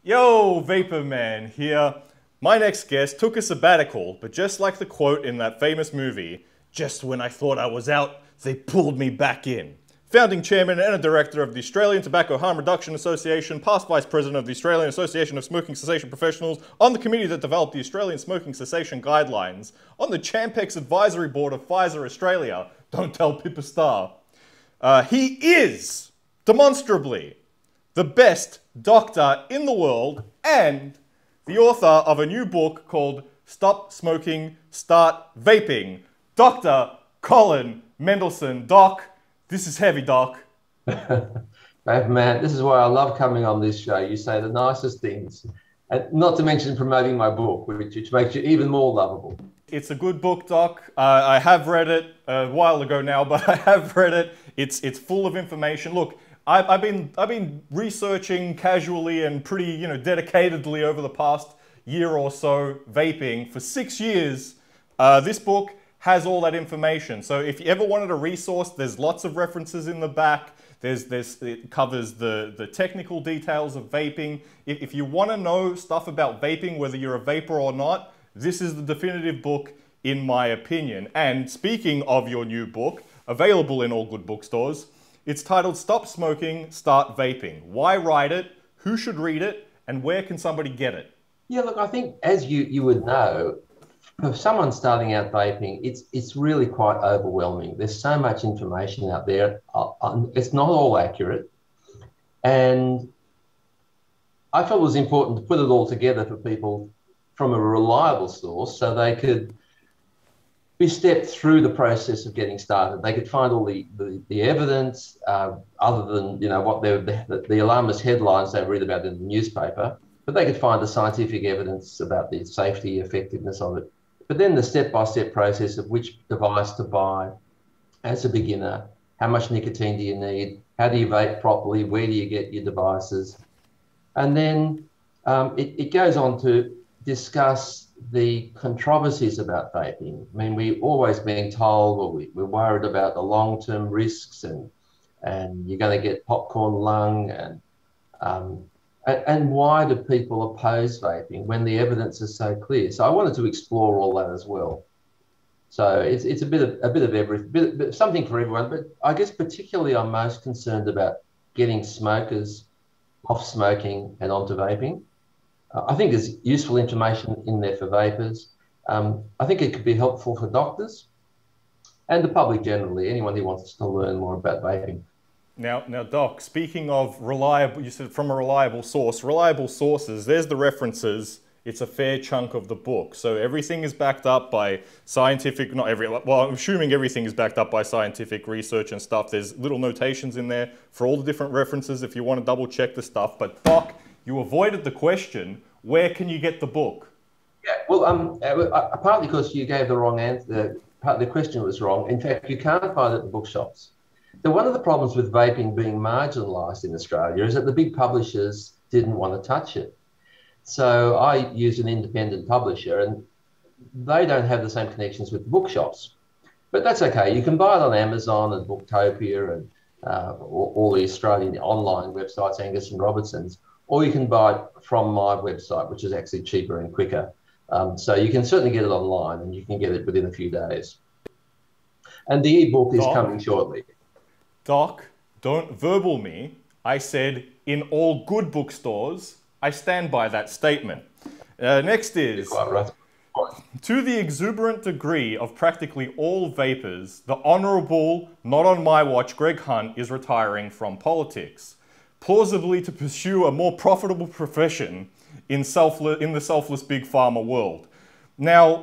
Yo, Vapor Man here. My next guest took a sabbatical, but just like the quote in that famous movie, just when I thought I was out, they pulled me back in. Founding chairman and a director of the Australian Tobacco Harm Reduction Association, past vice president of the Australian Association of Smoking Cessation Professionals, on the committee that developed the Australian Smoking Cessation Guidelines, on the Champex Advisory Board of Pfizer Australia, don't tell Pippa Star. He is, demonstrably, the best doctor in the world and the author of a new book called Stop Smoking, Start Vaping. Dr. Colin Mendelsohn. Doc, this is heavy, Doc. Man, this is why I love coming on this show. You say the nicest things, and not to mention promoting my book, which makes you even more lovable. It's a good book, Doc. I have read it a while ago now, but I have read it. It's full of information. Look, I've been researching casually and pretty, dedicatedly over the past year or so vaping for 6 years. This book has all that information. So if you ever wanted a resource, there's lots of references in the back. It covers the technical details of vaping. If you want to know stuff about vaping, whether you're a vapor or not, this is the definitive book, in my opinion. And speaking of your new book, available in all good bookstores, it's titled Stop Smoking, Start Vaping. Why write it? Who should read it? And where can somebody get it? Yeah, look, I think as you would know, for someone starting out vaping, it's really quite overwhelming. There's so much information out there. It's not all accurate. And I felt it was important to put it all together for people from a reliable source so they could be stepped through the process of getting started. They could find all the evidence, other than what the alarmist headlines they read about in the newspaper, but they could find the scientific evidence about the safety, effectiveness of it. But then the step-by-step process of which device to buy as a beginner, how much nicotine do you need, how do you vape properly, where do you get your devices? And then it goes on to discuss the controversies about vaping. I mean, we're always being told, or we're worried about the long-term risks, and you're going to get popcorn lung, and why do people oppose vaping when the evidence is so clear? So I wanted to explore all that as well. So it's a bit of everything, something for everyone. But I guess particularly I'm most concerned about getting smokers off smoking and onto vaping. I think there's useful information in there for vapors. I think it could be helpful for doctors and the public generally, anyone who wants to learn more about vaping. Now, Doc, speaking of reliable, you said from a reliable source. Reliable sources, there's the references. It's a fair chunk of the book. So everything is backed up by scientific, well, I'm assuming everything is backed up by scientific research and stuff. There's little notations in there for all the different references if you want to double check the stuff. But Doc, you avoided the question, where can you get the book? Yeah, well, partly because you gave the wrong answer, the question was wrong. In fact, you can't find it at the bookshops. So one of the problems with vaping being marginalised in Australia is that the big publishers didn't want to touch it. So I use an independent publisher and they don't have the same connections with the bookshops. But that's okay. You can buy it on Amazon and Booktopia and all the Australian online websites, Angus and Robertson's, or you can buy it from my website, which is actually cheaper and quicker. So you can certainly get it online and you can get it within a few days. And the ebook is coming shortly. Doc, don't verbal me. I said in all good bookstores. I stand by that statement. Next is, right. To the exuberant degree of practically all vapors, the Honourable, not on my watch, Greg Hunt is retiring from politics, plausibly to pursue a more profitable profession in the selfless big pharma world. Now,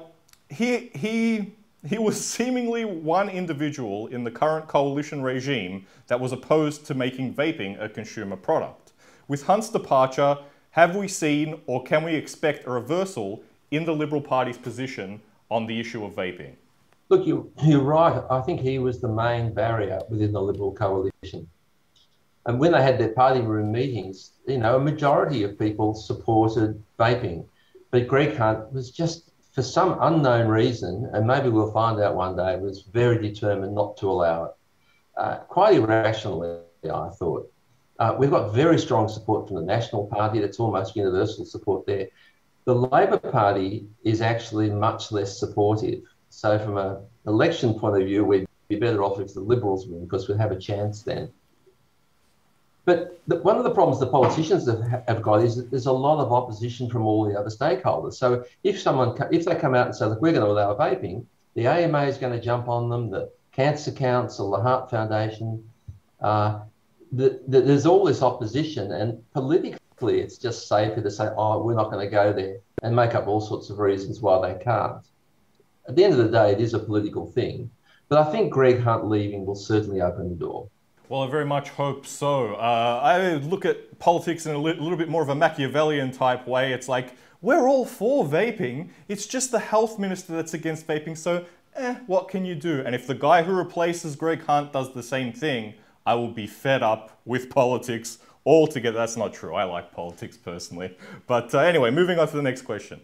he was seemingly one individual in the current coalition regime that was opposed to making vaping a consumer product. With Hunt's departure, have we seen or can we expect a reversal in the Liberal Party's position on the issue of vaping? Look, you're right. I think he was the main barrier within the Liberal coalition. And when they had their party room meetings, a majority of people supported vaping. But Greg Hunt was just, for some unknown reason, and maybe we'll find out one day, was very determined not to allow it. Quite irrationally, I thought. We've got very strong support from the National Party. That's almost universal support there. The Labor Party is actually much less supportive. So from an election point of view, we'd be better off if the Liberals win, because we'd have a chance then. But one of the problems the politicians have got is that there's a lot of opposition from all the other stakeholders. So if they come out and say, look, we're going to allow vaping, the AMA is going to jump on them, the Cancer Council, the Heart Foundation. There's all this opposition, and politically it's just safer to say, oh, we're not going to go there, and make up all sorts of reasons why they can't. At the end of the day, it is a political thing. But I think Greg Hunt leaving will certainly open the door. Well, I very much hope so. I look at politics in a little bit more of a Machiavellian type way. It's like, we're all for vaping. It's just the health minister that's against vaping. So, what can you do? And if the guy who replaces Greg Hunt does the same thing, I will be fed up with politics altogether. That's not true. I like politics personally. But anyway, moving on to the next question.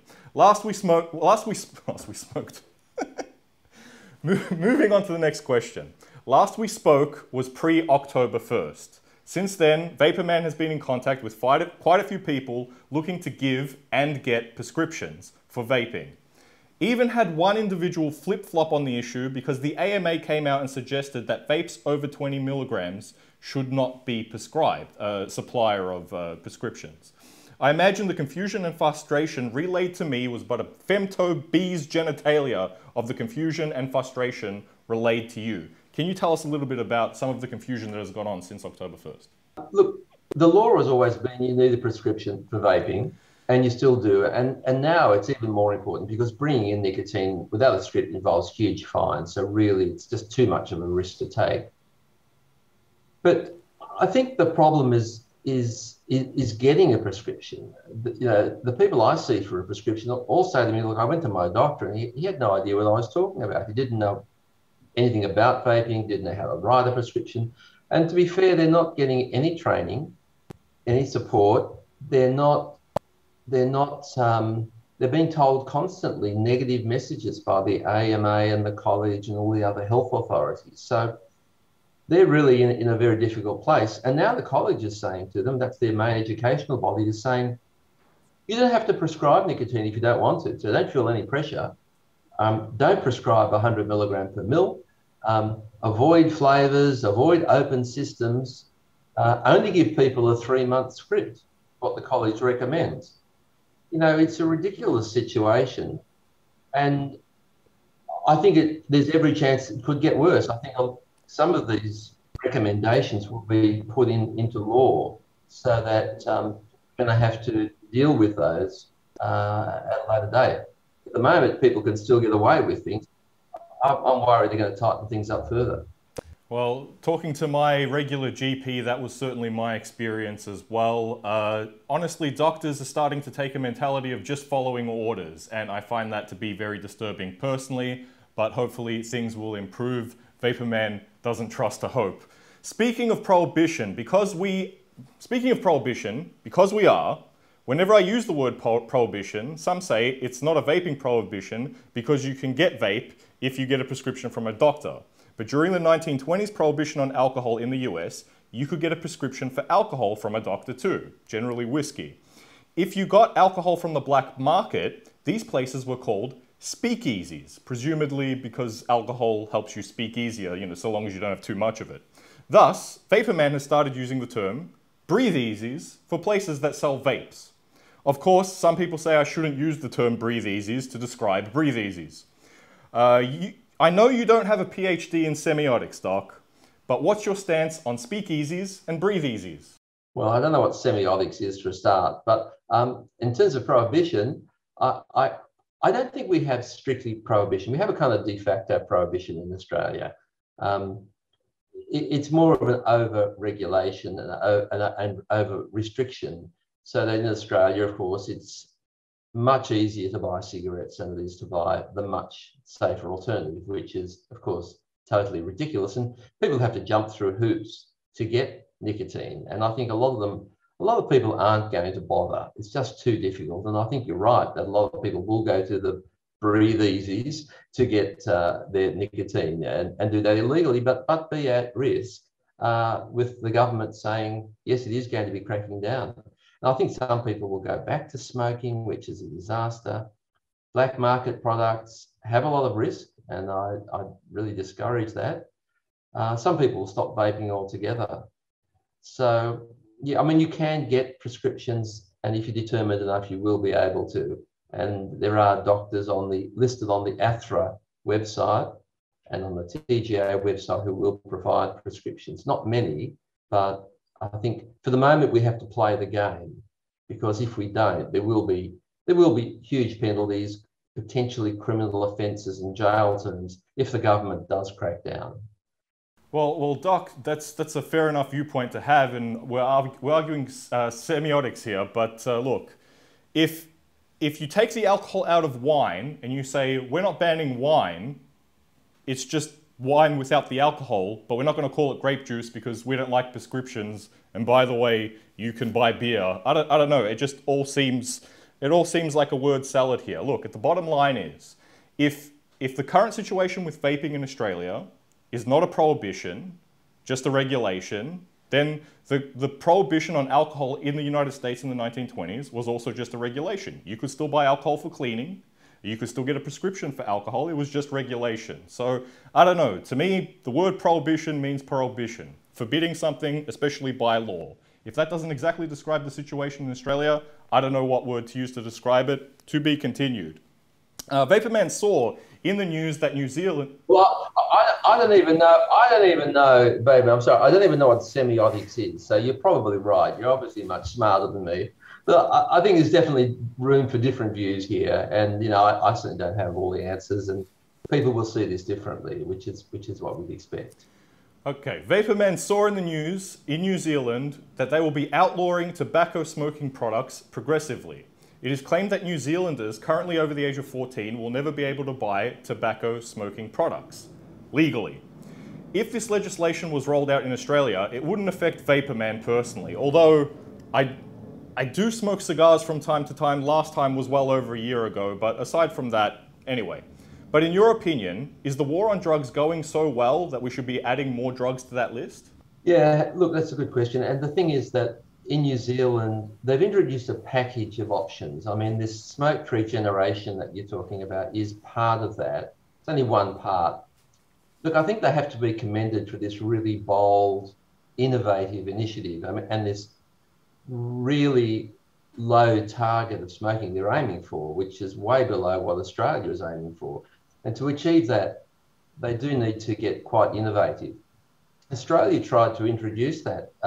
Moving on to the next question. Last we spoke was pre-October 1st. Since then, Vaporman has been in contact with quite a few people looking to give and get prescriptions for vaping. Even had one individual flip-flop on the issue because the AMA came out and suggested that vapes over 20 milligrams should not be prescribed, a supplier of prescriptions. I imagine the confusion and frustration relayed to me was but a femto bee's genitalia of the confusion and frustration relayed to you. Can you tell us a little bit about some of the confusion that has gone on since October 1st? Look, the law has always been you need a prescription for vaping, and you still do. And now it's even more important because bringing in nicotine without a script involves huge fines. So really, it's just too much of a risk to take. But I think the problem is getting a prescription. The people I see for a prescription all say to me, look, I went to my doctor and he had no idea what I was talking about. He didn't know anything about vaping, didn't know how to write a prescription. And to be fair, they're not getting any training, any support. They're being told constantly negative messages by the AMA and the college and all the other health authorities. So they're really in a very difficult place. And now the college is saying to them, that's their main educational body, is saying, you don't have to prescribe nicotine if you don't want to, so don't feel any pressure. Don't prescribe 100 milligram per mil. Avoid flavours, avoid open systems. Only give people a 3-month script, what the college recommends. You know, it's a ridiculous situation. And I think there's every chance it could get worse. I think some of these recommendations will be put into law so that we're going to have to deal with those at a later date. At the moment, people can still get away with things. I'm worried they're going to tighten things up further. Well, talking to my regular GP, that was certainly my experience as well. Honestly, doctors are starting to take a mentality of just following orders, and I find that to be very disturbing personally, but hopefully things will improve. Vaporman doesn't trust a hope. Speaking of prohibition, because we are, whenever I use the word prohibition, some say it's not a vaping prohibition because you can get vape if you get a prescription from a doctor. But during the 1920s prohibition on alcohol in the US, you could get a prescription for alcohol from a doctor too, generally whiskey. If you got alcohol from the black market, these places were called speakeasies, presumably because alcohol helps you speak easier, so long as you don't have too much of it. Thus, Vaporman has started using the term breatheasies for places that sell vapes. Of course, some people say I shouldn't use the term breatheasies to describe breatheasies. I know you don't have a PhD in semiotics, Doc, but what's your stance on speakeasies and breatheasies? Well, I don't know what semiotics is for a start, but in terms of prohibition, I don't think we have strictly prohibition. We have a kind of de facto prohibition in Australia. It's more of an over-regulation and over-restriction. So that in Australia, of course, it's much easier to buy cigarettes than it is to buy the much safer alternative, which is, of course, totally ridiculous. And people have to jump through hoops to get nicotine. And I think a lot of people aren't going to bother. It's just too difficult. And I think you're right that a lot of people will go to the breatheasies to get their nicotine and do that illegally, but be at risk. with the government saying, yes, it is going to be cracking down. And I think some people will go back to smoking, which is a disaster. Black market products have a lot of risk, and I really discourage that. Some people will stop vaping altogether. So, yeah, I mean, you can get prescriptions, and if you're determined enough, you will be able to. And there are doctors listed on the ATHRA website and on the TGA website who will provide prescriptions. Not many, but I think for the moment we have to play the game, because if we don't, there will be huge penalties, potentially criminal offences and jail terms if the government does crack down. Well, Doc, that's a fair enough viewpoint to have, and we're arguing semiotics here. But look, if you take the alcohol out of wine and you say we're not banning wine, it's just wine without the alcohol, but we're not going to call it grape juice because we don't like prescriptions. And by the way, you can buy beer. I don't know. It all seems like a word salad here. Look, at the bottom line is, if the current situation with vaping in Australia is not a prohibition, just a regulation, then the prohibition on alcohol in the United States in the 1920s was also just a regulation. You could still buy alcohol for cleaning. You could still get a prescription for alcohol. It was just regulation. So I don't know. To me, the word prohibition means prohibition, forbidding something, especially by law. If that doesn't exactly describe the situation in Australia, I don't know what word to use to describe it. To be continued. Vaporman saw in the news that New Zealand... Well, I don't even know, baby, I'm sorry, I don't even know what semiotics is. So you're probably right. You're obviously much smarter than me. But I think there's definitely room for different views here. And, you know, I certainly don't have all the answers, and people will see this differently, which is what we'd expect. Okay, Vaporman saw in the news in New Zealand that they will be outlawing tobacco smoking products progressively. It is claimed that New Zealanders currently over the age of 14 will never be able to buy tobacco smoking products legally. If this legislation was rolled out in Australia, it wouldn't affect Vaporman personally, although I do smoke cigars from time to time. Last time was well over a year ago, but aside from that, anyway. But in your opinion, is the war on drugs going so well that we should be adding more drugs to that list? Yeah, look, that's a good question. And the thing is that in New Zealand, they've introduced a package of options. I mean, this smoke-free generation that you're talking about is part of that. It's only one part. Look, I think they have to be commended for this really bold, innovative initiative. I mean, and this really low target of smoking they're aiming for, which is way below what Australia is aiming for. And to achieve that, they do need to get quite innovative. Australia tried to introduce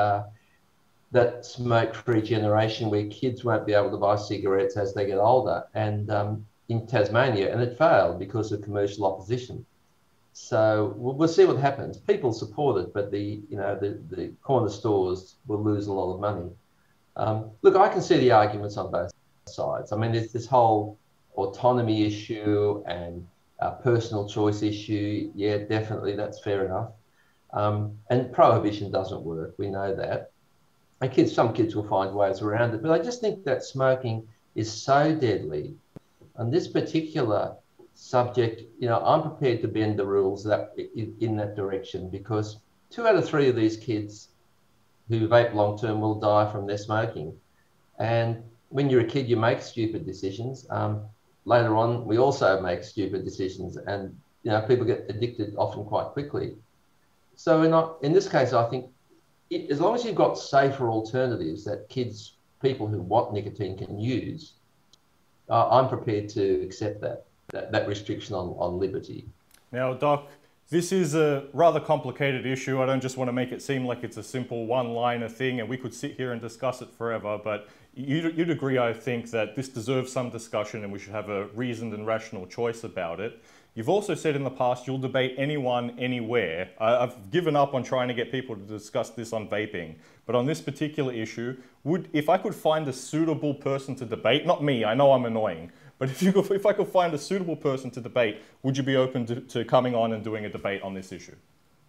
that smoke-free generation where kids won't be able to buy cigarettes as they get older, and in Tasmania, and it failed because of commercial opposition. So we'll see what happens. People support it, but the corner stores will lose a lot of money. Look, I can see the arguments on both sides. I mean, there's this whole autonomy issue and personal choice issue. Yeah, definitely, that's fair enough. And prohibition doesn't work. We know that. And some kids will find ways around it. But I just think that smoking is so deadly. On this particular subject, you know, I'm prepared to bend the rules in that direction, because 2 out of 3 of these kids who vape long term will die from their smoking. And when you're a kid, you make stupid decisions. Later on, we also make stupid decisions, and you know, people get addicted often quite quickly. So in this case, I think as long as you've got safer alternatives that people who want nicotine can use, I'm prepared to accept that restriction on liberty. Now, Doc, this is a rather complicated issue. I don't just want to make it seem like it's a simple one-liner thing and we could sit here and discuss it forever, but you'd agree, I think, that this deserves some discussion and we should have a reasoned and rational choice about it. You've also said in the past you'll debate anyone, anywhere. I've given up on trying to get people to discuss this on vaping, but on this particular issue, if I could find a suitable person to debate, not me, I know I'm annoying, but if I could find a suitable person to debate, would you be open to coming on and doing a debate on this issue?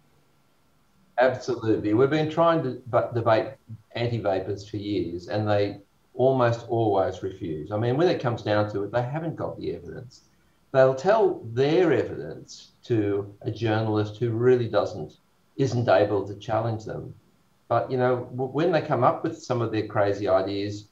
Absolutely. We've been trying to debate anti-vapers for years, and they almost always refuse. I mean, when it comes down to it, they haven't got the evidence. They'll tell their evidence to a journalist who really doesn't isn't able to challenge them. But you know, when they come up with some of their crazy ideas,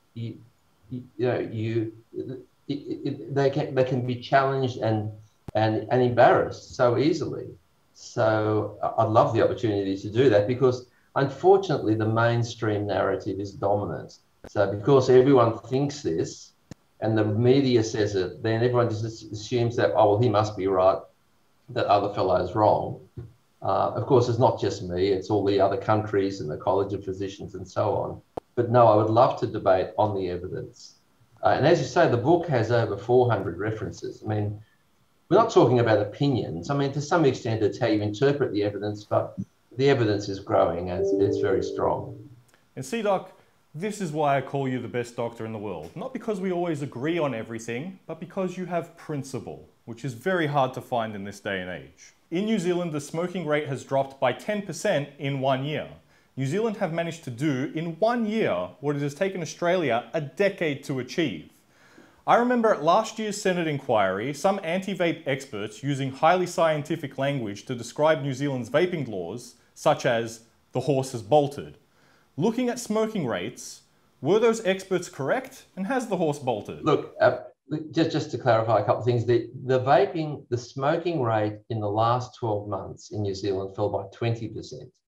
they can be challenged and embarrassed so easily. So I'd love the opportunity to do that because unfortunately the mainstream narrative is dominant. So because everyone thinks this and the media says it, then everyone just assumes that, oh, well, he must be right, that other fellow's wrong. Of course, it's not just me, it's all the other countries and the College of Physicians and so on. But no, I would love to debate on the evidence. And as you say, the book has over 400 references. I mean, we're not talking about opinions. I mean, to some extent, it's how you interpret the evidence, but the evidence is growing and it's very strong. And see, Doc, this is why I call you the best doctor in the world. Not because we always agree on everything, but because you have principle, which is very hard to find in this day and age. In New Zealand, the smoking rate has dropped by 10% in 1 year. New Zealand have managed to do in 1 year what it has taken Australia a decade to achieve. I remember at last year's Senate inquiry, some anti-vape experts using highly scientific language to describe New Zealand's vaping laws, such as the horse has bolted. Looking at smoking rates, were those experts correct? And has the horse bolted? Look, just to clarify a couple of things, the smoking rate in the last 12 months in New Zealand fell by 20%.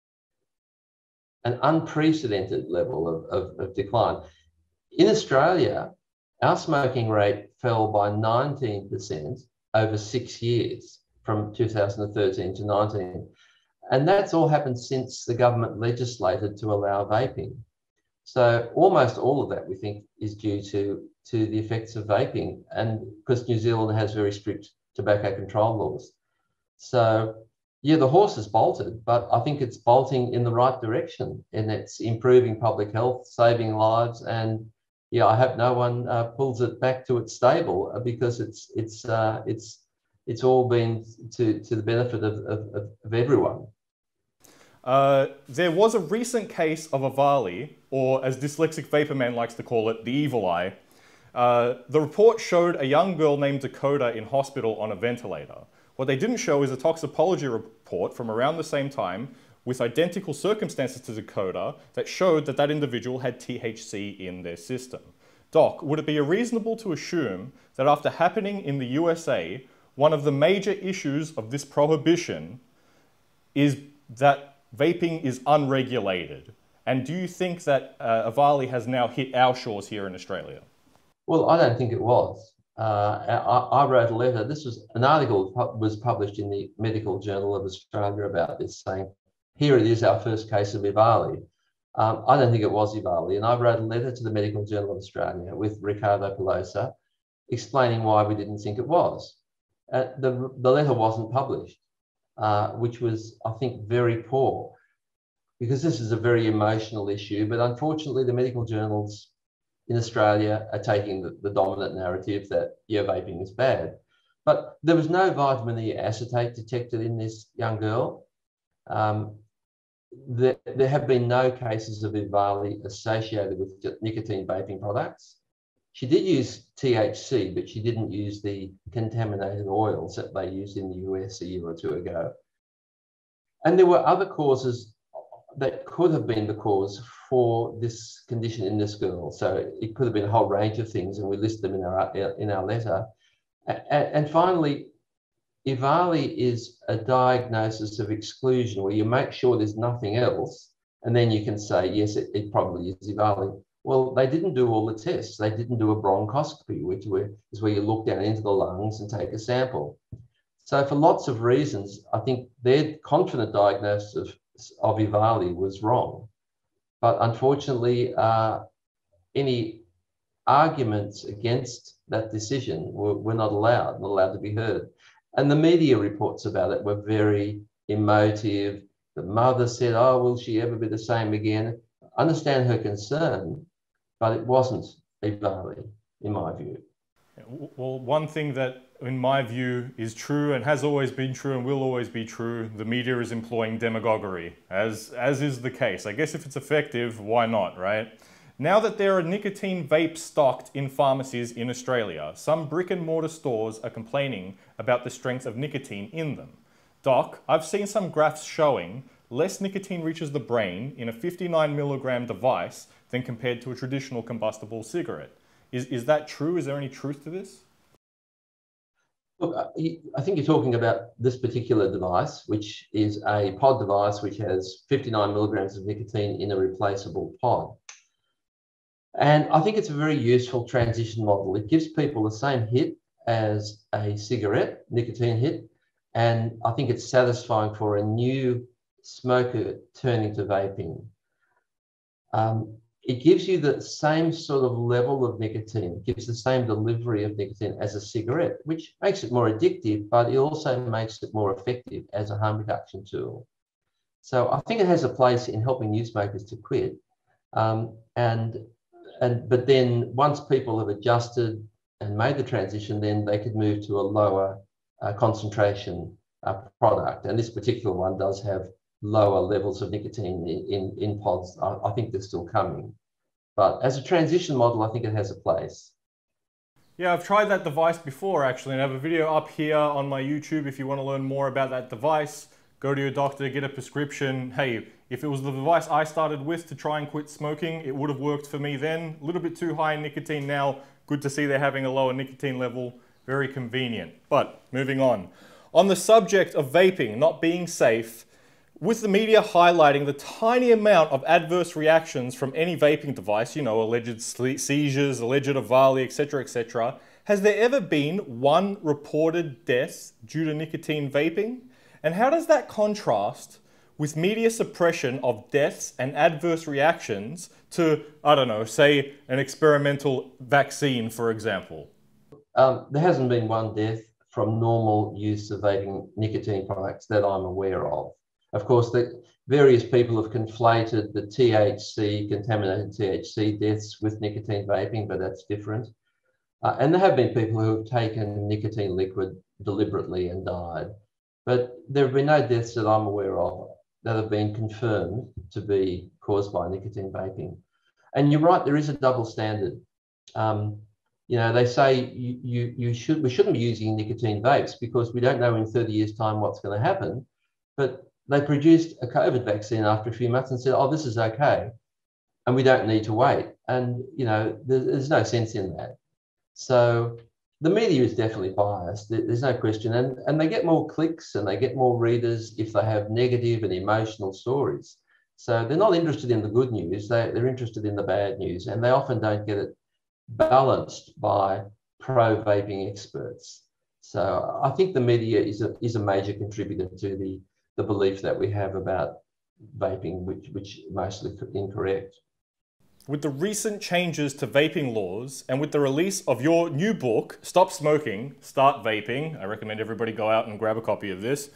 An unprecedented level of decline. In Australia, our smoking rate fell by 19% over 6 years, from 2013 to 19. And that's all happened since the government legislated to allow vaping. So almost all of that, we think, is due to the effects of vaping, and because New Zealand has very strict tobacco control laws. So yeah, the horse has bolted, but I think it's bolting in the right direction, and it's improving public health, saving lives, and yeah, I hope no one pulls it back to its stable, because it's all been to the benefit of everyone. There was a recent case of EVALI, or as dyslexic vapor man likes to call it, the EVALI. The report showed a young girl named Dakota in hospital on a ventilator. What they didn't show is a toxicology report from around the same time with identical circumstances to Dakota that showed that that individual had THC in their system. Doc, would it be reasonable to assume that after happening in the USA, one of the major issues of this prohibition is that vaping is unregulated? And do you think that EVALI has now hit our shores here in Australia? Well, I don't think it was. I wrote a letter. This was an article was published in the Medical Journal of Australia about this, saying, here it is, our first case of EVALI. I don't think it was EVALI. And I wrote a letter to the Medical Journal of Australia with Ricardo Pelosa explaining why we didn't think it was. The letter wasn't published, which was, I think, very poor, because this is a very emotional issue. But unfortunately, the medical journals in Australia are taking the dominant narrative that, yeah, vaping is bad. But there was no vitamin E acetate detected in this young girl. There have been no cases of EVALI associated with nicotine vaping products. She did use THC, but she didn't use the contaminated oils that they used in the US a year or two ago. And there were other causes that could have been the cause for this condition in this girl. So it could have been a whole range of things, and we list them in our letter. And finally, EVALI is a diagnosis of exclusion, where you make sure there's nothing else, and then you can say, yes, it probably is EVALI. Well, they didn't do all the tests. They didn't do a bronchoscopy, which is where you look down into the lungs and take a sample. So for lots of reasons, I think their confident diagnosis of EVALI was wrong. But unfortunately, any arguments against that decision were not allowed to be heard. And the media reports about it were very emotive. The mother said, oh, will she ever be the same again? I understand her concern, but it wasn't EVALI, in my view. Well, one thing that, in my view, is true and has always been true and will always be true, the media is employing demagoguery, as is the case. I guess if it's effective, why not, right? Now that there are nicotine vapes stocked in pharmacies in Australia, some brick and mortar stores are complaining about the strength of nicotine in them. Doc, I've seen some graphs showing less nicotine reaches the brain in a 59 milligram device than compared to a traditional combustible cigarette. Is that true? Is there any truth to this? Look, I think you're talking about this particular device, which is a pod device which has 59 milligrams of nicotine in a replaceable pod. And I think it's a very useful transition model. It gives people the same hit as a cigarette, nicotine hit, and I think it's satisfying for a new smoker turning to vaping. It gives you the same sort of level of nicotine, gives the same delivery of nicotine as a cigarette, which makes it more addictive, but it also makes it more effective as a harm reduction tool. So I think it has a place in helping new smokers to quit. But then once people have adjusted and made the transition, then they could move to a lower concentration product. And this particular one does have lower levels of nicotine in pods. I think they're still coming. But as a transition model, I think it has a place. Yeah, I've tried that device before actually, and I have a video up here on my YouTube if you want to learn more about that device. Go to your doctor, get a prescription. Hey, if it was the device I started with to try and quit smoking, it would have worked for me then. A little bit too high in nicotine now. Good to see they're having a lower nicotine level. Very convenient. But moving on. On the subject of vaping not being safe, with the media highlighting the tiny amount of adverse reactions from any vaping device, you know, alleged seizures, alleged EVALI, etc., has there ever been one reported death due to nicotine vaping? And how does that contrast with media suppression of deaths and adverse reactions to, I don't know, say an experimental vaccine, for example? There hasn't been one death from normal use of vaping nicotine products that I'm aware of. Of course, the various people have conflated the THC, contaminated THC deaths with nicotine vaping, but that's different. And there have been people who have taken nicotine liquid deliberately and died. But there have been no deaths that I'm aware of that have been confirmed to be caused by nicotine vaping. And you're right, there is a double standard. You know, they say we shouldn't be using nicotine vapes because we don't know in 30 years' time what's going to happen. But they produced a COVID vaccine after a few months and said, oh, this is okay, and we don't need to wait. And, you know, there's no sense in that. So the media is definitely biased. There's no question. And they get more clicks and they get more readers if they have negative and emotional stories. So they're not interested in the good news. They're interested in the bad news. And they often don't get it balanced by pro-vaping experts. So I think the media is a major contributor to the belief that we have about vaping, which is mostly incorrect. With the recent changes to vaping laws and with the release of your new book, Stop Smoking, Start Vaping, I recommend everybody go out and grab a copy of this.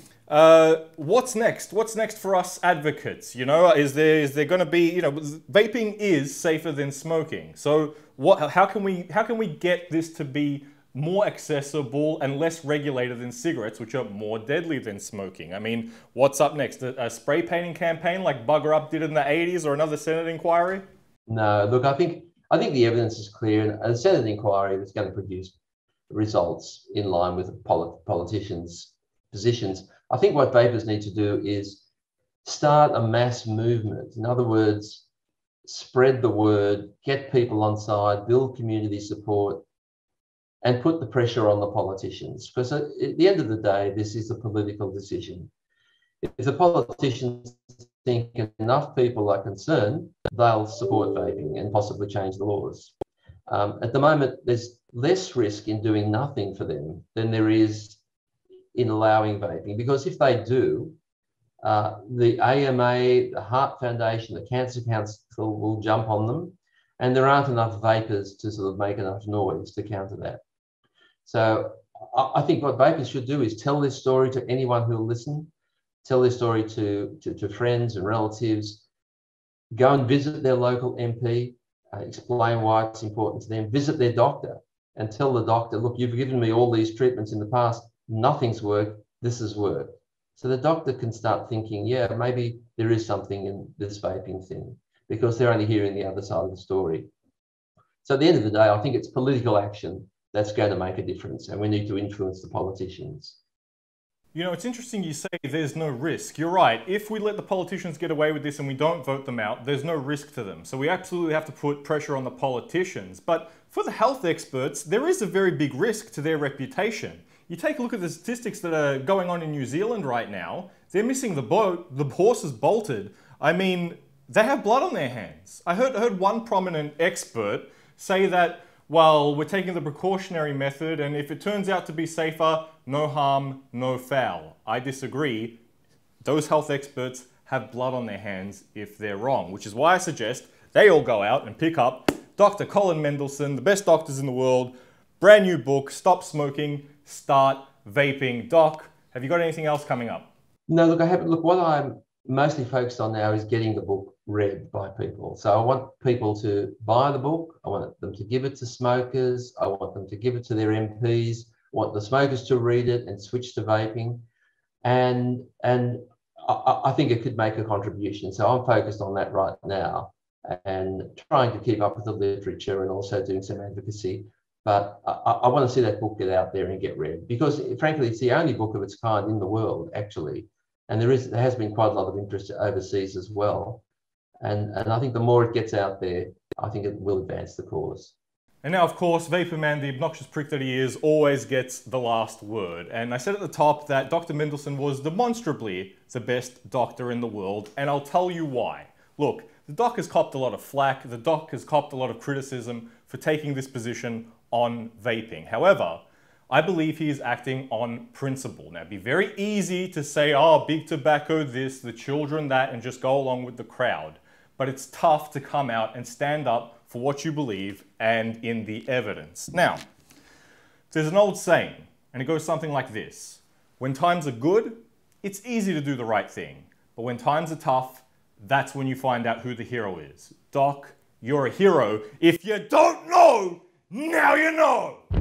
What's next? What's next for us advocates? You know, is there going to be, you know, vaping is safer than smoking. So how can we get this to be more accessible and less regulated than cigarettes, which are more deadly than smoking? I mean, what's up next? A spray painting campaign like Bugger Up did in the 80s, or another Senate inquiry? No, look, I think the evidence is clear, and a Senate inquiry that's going to produce results in line with politicians' positions. I think what vapers need to do is start a mass movement. In other words, spread the word, get people on side, build community support, and put the pressure on the politicians. Because at the end of the day, this is a political decision. If the politicians think enough people are concerned, they'll support vaping and possibly change the laws. At the moment, there's less risk in doing nothing for them than there is in allowing vaping, because if they do, the AMA, the Heart Foundation, the Cancer Council will jump on them, and there aren't enough vapers to sort of make enough noise to counter that. So I think what vapers should do is tell this story to anyone who will listen, tell their story to friends and relatives, go and visit their local MP, explain why it's important to them, visit their doctor and tell the doctor, look, you've given me all these treatments in the past, nothing's worked, this has worked. So the doctor can start thinking, yeah, maybe there is something in this vaping thing, because they're only hearing the other side of the story. So at the end of the day, I think it's political action that's going to make a difference, and we need to influence the politicians. You know, it's interesting you say there's no risk. You're right. If we let the politicians get away with this and we don't vote them out, there's no risk to them. So we absolutely have to put pressure on the politicians. But for the health experts, there is a very big risk to their reputation. You take a look at the statistics that are going on in New Zealand right now. They're missing the boat. The horse is bolted. I mean, they have blood on their hands. I heard one prominent expert say that, well, we're taking the precautionary method, and if it turns out to be safer, no harm, no foul. I disagree. Those health experts have blood on their hands if they're wrong, which is why I suggest they all go out and pick up Dr. Colin Mendelsohn, the best doctors in the world, brand new book, Stop Smoking, Start Vaping. Doc, have you got anything else coming up? No, look, I haven't. Look, what I'm mostly focused on now is getting the book read by people. So I want people to buy the book. I want them to give it to smokers. I want them to give it to their MPs. I want the smokers to read it and switch to vaping. And I think it could make a contribution. So I'm focused on that right now and trying to keep up with the literature and also doing some advocacy. But I want to see that book get out there and get read, because frankly, it's the only book of its kind in the world, actually. And there has been quite a lot of interest overseas as well. And I think the more it gets out there, I think it will advance the cause. And now, of course, Vapor Man, the obnoxious prick that he is, always gets the last word. And I said at the top that Dr. Mendelsohn was demonstrably the best doctor in the world, and I'll tell you why. Look, the doc has copped a lot of flack, the doc has copped a lot of criticism for taking this position on vaping. However, I believe he is acting on principle. Now, it'd be very easy to say, oh, big tobacco this, the children that, and just go along with the crowd. But it's tough to come out and stand up for what you believe and in the evidence. Now, there's an old saying, and it goes something like this. When times are good, it's easy to do the right thing. But when times are tough, that's when you find out who the hero is. Doc, you're a hero. If you don't know, now you know!